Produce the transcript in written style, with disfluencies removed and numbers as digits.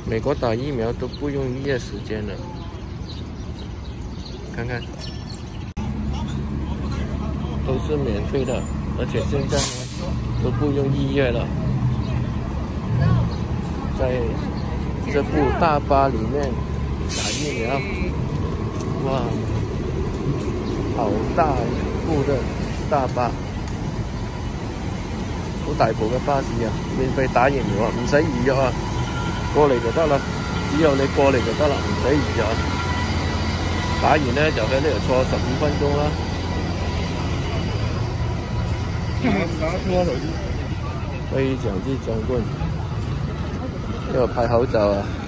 美国打疫苗都不用预约时间了，看看，都是免费的，而且现在呢都不用预约了。在这部大巴里面打疫苗，哇，好大部的大巴！ 好大部嘅巴士啊，免費打疫苗啊，唔使預約啊，過嚟就得啦。只要你過嚟就得啦，唔使預約。打完咧就喺呢度坐15分鐘啦。非常之壯觀，呢個派口罩啊！